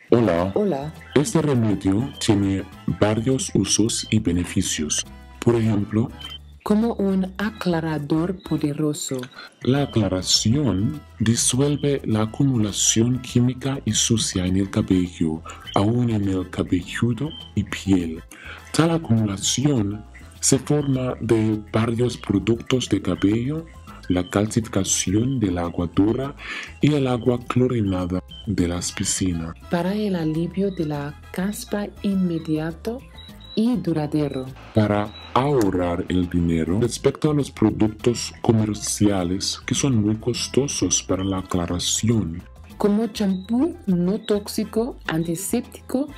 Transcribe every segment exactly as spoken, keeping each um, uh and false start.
Hola, Hola, este remedio tiene varios usos y beneficios. Por ejemplo, como un aclarador poderoso. la aclaración disuelve la acumulación química y sucia en el cabello, aún en el cabelludo y piel. Tal acumulación se forma de varios productos de cabello, la calcificación del agua dura y el agua clorinada de las piscinas. Para el alivio de la caspa inmediato y duradero. Para ahorrar el dinero respecto a los productos comerciales que son muy costosos para la aclaración. Como champú no tóxico, antiséptico,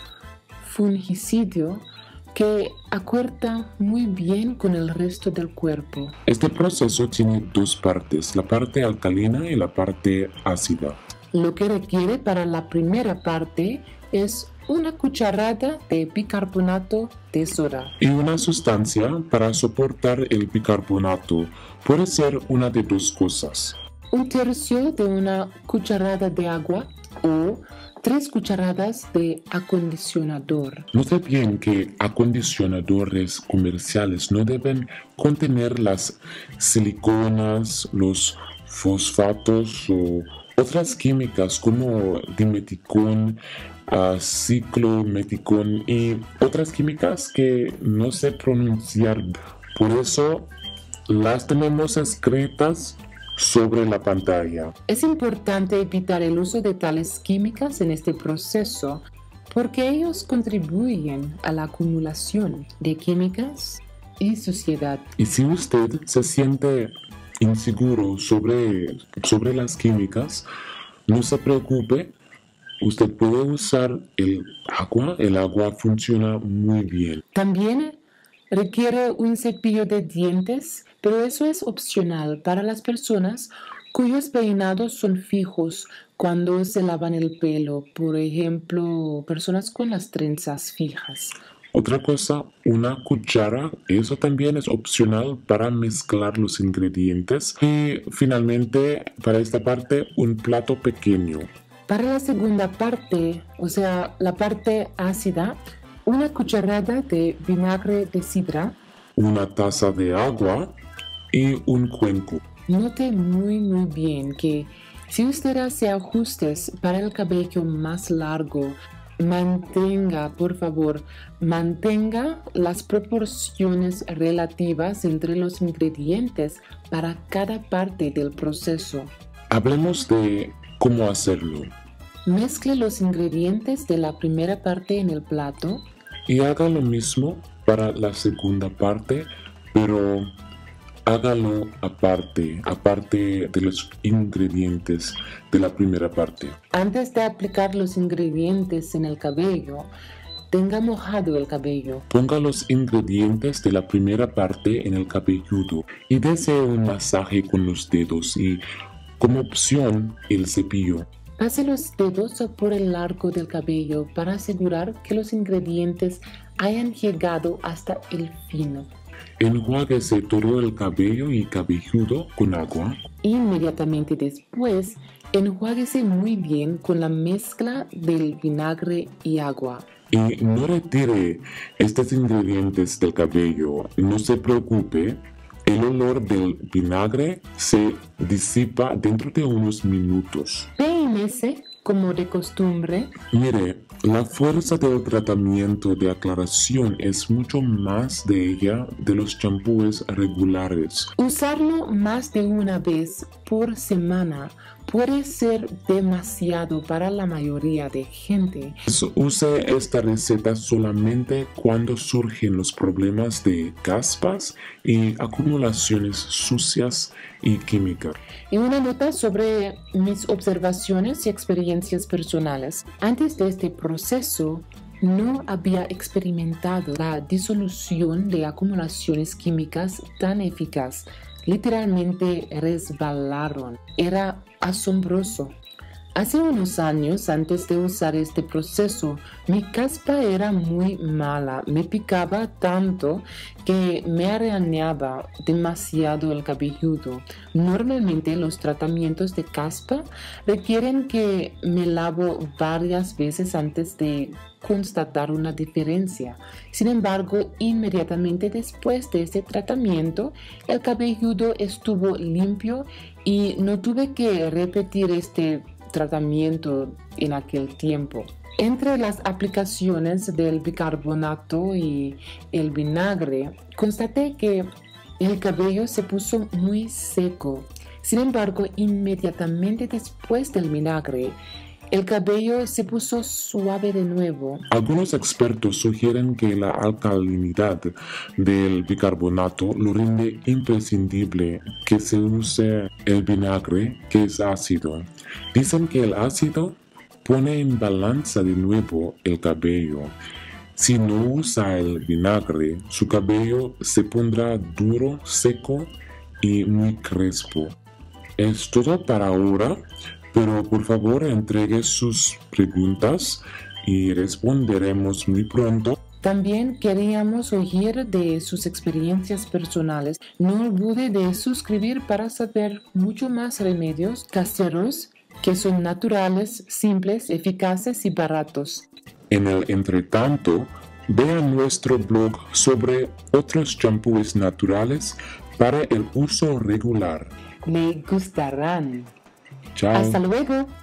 fungicidio, que acuerda muy bien con el resto del cuerpo. Este proceso tiene dos partes, la parte alcalina y la parte ácida. Lo que requiere para la primera parte es una cucharada de bicarbonato de soda. Y una sustancia para soportar el bicarbonato puede ser una de dos cosas. Un tercio de una cucharada de agua o tres cucharadas de acondicionador. Note bien que acondicionadores comerciales no deben contener las siliconas, los fosfatos o otras químicas como dimeticón, uh, ciclometicón y otras químicas que no sé pronunciar. Por eso las tenemos escritas sobre la pantalla. Es importante evitar el uso de tales químicas en este proceso porque ellos contribuyen a la acumulación de químicas y suciedad. Y si usted se siente inseguro sobre, sobre las químicas, no se preocupe, usted puede usar el agua, el agua funciona muy bien. También requiere un cepillo de dientes, pero eso es opcional para las personas cuyos peinados son fijos cuando se lavan el pelo, por ejemplo, personas con las trenzas fijas. Otra cosa, una cuchara, eso también es opcional para mezclar los ingredientes. Y finalmente, para esta parte, un plato pequeño. Para la segunda parte, o sea, la parte ácida, una cucharada de vinagre de sidra, una taza de agua y un cuenco. Note muy muy bien que si usted hace ajustes para el cabello más largo, mantenga, por favor, mantenga las proporciones relativas entre los ingredientes para cada parte del proceso. Hablemos de cómo hacerlo. Mezcle los ingredientes de la primera parte en el plato y haga lo mismo para la segunda parte, pero hágalo aparte, aparte de los ingredientes de la primera parte. Antes de aplicar los ingredientes en el cabello, tenga mojado el cabello. Ponga los ingredientes de la primera parte en el cabelludo y dese un masaje con los dedos y, como opción, el cepillo. Pase los dedos por el largo del cabello para asegurar que los ingredientes hayan llegado hasta el fino. Enjuáguese todo el cabello y cabelludo con agua. Inmediatamente después, enjuáguese muy bien con la mezcla del vinagre y agua. Y no retire estos ingredientes del cabello, no se preocupe. El olor del vinagre se disipa dentro de unos minutos. Peínese como de costumbre. Mire, la fuerza del tratamiento de aclaración es mucho más de ella de los champúes regulares. Usarlo más de una vez por semana puede ser demasiado para la mayoría de gente. Use esta receta solamente cuando surgen los problemas de caspas y acumulaciones sucias y químicas. Y una nota sobre mis observaciones y experiencias personales. Antes de este proceso, no había experimentado la disolución de acumulaciones químicas tan eficaz. Literalmente resbalaron. Era asombroso. Hace unos años, antes de usar este proceso, mi caspa era muy mala. Me picaba tanto que me arañaba demasiado el cabelludo. Normalmente los tratamientos de caspa requieren que me lavo varias veces antes de constatar una diferencia. Sin embargo, inmediatamente después de este tratamiento, el cabelludo estuvo limpio y no tuve que repetir este tratamiento en aquel tiempo. Entre las aplicaciones del bicarbonato y el vinagre, constaté que el cabello se puso muy seco. Sin embargo, inmediatamente después del vinagre, el cabello se puso suave de nuevo. Algunos expertos sugieren que la alcalinidad del bicarbonato lo rinde imprescindible que se use el vinagre, que es ácido. Dicen que el ácido pone en balanza de nuevo el cabello. Si no usa el vinagre, su cabello se pondrá duro, seco y muy crespo. Es todo para ahora. Pero por favor entregue sus preguntas y responderemos muy pronto. También queríamos oír de sus experiencias personales. No olvide de suscribir para saber mucho más remedios caseros que son naturales, simples, eficaces y baratos. En el entretanto, vean nuestro blog sobre otros champús naturales para el uso regular. Le gustarán. Chao. Hasta luego.